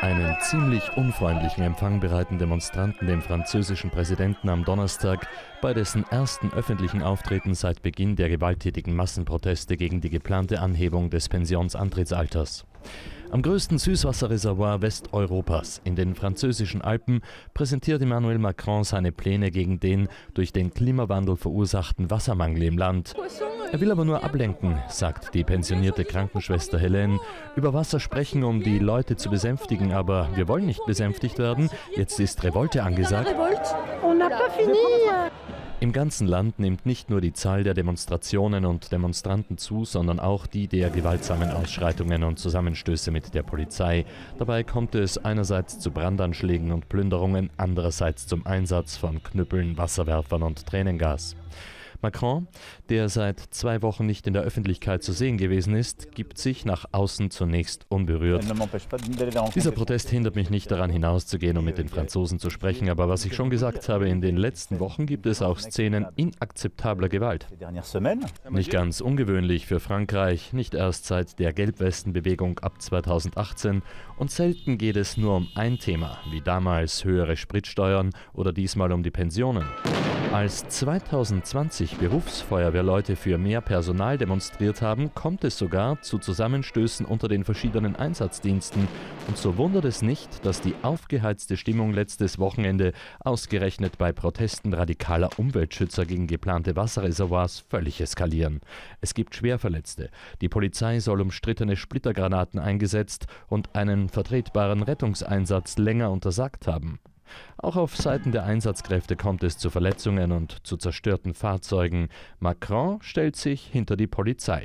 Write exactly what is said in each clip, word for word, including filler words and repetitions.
Einen ziemlich unfreundlichen Empfang bereiten Demonstranten dem französischen Präsidenten am Donnerstag bei dessen ersten öffentlichen Auftreten seit Beginn der gewalttätigen Massenproteste gegen die geplante Anhebung des Pensionsantrittsalters. Am größten Süßwasserreservoir Westeuropas, in den französischen Alpen, präsentiert Emmanuel Macron seine Pläne gegen den durch den Klimawandel verursachten Wassermangel im Land. Er will aber nur ablenken, sagt die pensionierte Krankenschwester Hélène. Über Wasser sprechen, um die Leute zu besänftigen, aber wir wollen nicht besänftigt werden. Jetzt ist Revolte angesagt. Im ganzen Land nimmt nicht nur die Zahl der Demonstrationen und Demonstranten zu, sondern auch die der gewaltsamen Ausschreitungen und Zusammenstöße mit der Polizei. Dabei kommt es einerseits zu Brandanschlägen und Plünderungen, andererseits zum Einsatz von Knüppeln, Wasserwerfern und Tränengas. Macron, der seit zwei Wochen nicht in der Öffentlichkeit zu sehen gewesen ist, gibt sich nach außen zunächst unberührt. Dieser Protest hindert mich nicht daran, hinauszugehen, um mit den Franzosen zu sprechen, aber was ich schon gesagt habe, in den letzten Wochen gibt es auch Szenen inakzeptabler Gewalt. Nicht ganz ungewöhnlich für Frankreich, nicht erst seit der Gelbwestenbewegung ab zweitausendachtzehn, und selten geht es nur um ein Thema, wie damals höhere Spritsteuern oder diesmal um die Pensionen. Als zweitausendzwanzig Berufsfeuerwehrleute für mehr Personal demonstriert haben, kommt es sogar zu Zusammenstößen unter den verschiedenen Einsatzdiensten. Und so wundert es nicht, dass die aufgeheizte Stimmung letztes Wochenende ausgerechnet bei Protesten radikaler Umweltschützer gegen geplante Wasserreservoirs völlig eskalieren. Es gibt Schwerverletzte. Die Polizei soll umstrittene Splittergranaten eingesetzt und einen vertretbaren Rettungseinsatz länger untersagt haben. Auch auf Seiten der Einsatzkräfte kommt es zu Verletzungen und zu zerstörten Fahrzeugen. Macron stellt sich hinter die Polizei.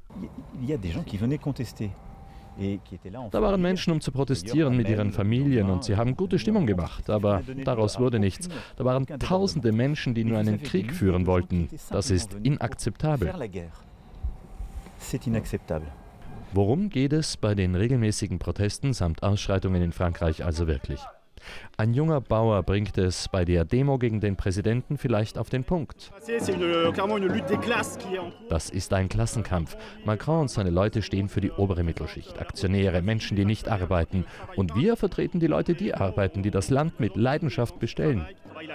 Da waren Menschen, um zu protestieren mit ihren Familien, und sie haben gute Stimmung gemacht, aber daraus wurde nichts. Da waren tausende Menschen, die nur einen Krieg führen wollten. Das ist inakzeptabel. Worum geht es bei den regelmäßigen Protesten samt Ausschreitungen in Frankreich also wirklich? Ein junger Bauer bringt es bei der Demo gegen den Präsidenten vielleicht auf den Punkt. Das ist ein Klassenkampf. Macron und seine Leute stehen für die obere Mittelschicht, Aktionäre, Menschen, die nicht arbeiten. Und wir vertreten die Leute, die arbeiten, die das Land mit Leidenschaft bestellen.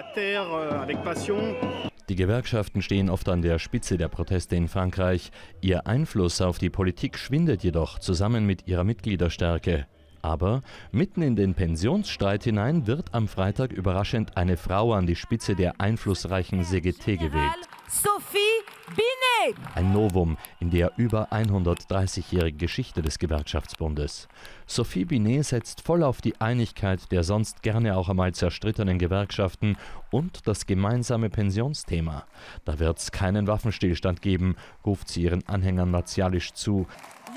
Die Gewerkschaften stehen oft an der Spitze der Proteste in Frankreich. Ihr Einfluss auf die Politik schwindet jedoch zusammen mit ihrer Mitgliederstärke. Aber mitten in den Pensionsstreit hinein wird am Freitag überraschend eine Frau an die Spitze der einflussreichen C G T gewählt. Sophie Binet! Ein Novum in der über hundertdreißigjährigen Geschichte des Gewerkschaftsbundes. Sophie Binet setzt voll auf die Einigkeit der sonst gerne auch einmal zerstrittenen Gewerkschaften und das gemeinsame Pensionsthema. Da wird es keinen Waffenstillstand geben, ruft sie ihren Anhängern martialisch zu.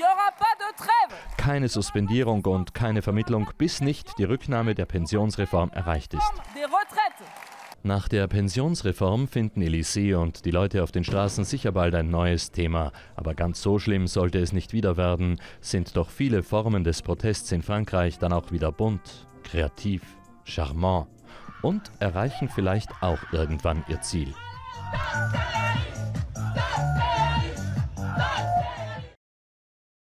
Keine Suspendierung und keine Vermittlung, bis nicht die Rücknahme der Pensionsreform erreicht ist. Nach der Pensionsreform finden Élysée und die Leute auf den Straßen sicher bald ein neues Thema. Aber ganz so schlimm sollte es nicht wieder werden, sind doch viele Formen des Protests in Frankreich dann auch wieder bunt, kreativ, charmant und erreichen vielleicht auch irgendwann ihr Ziel.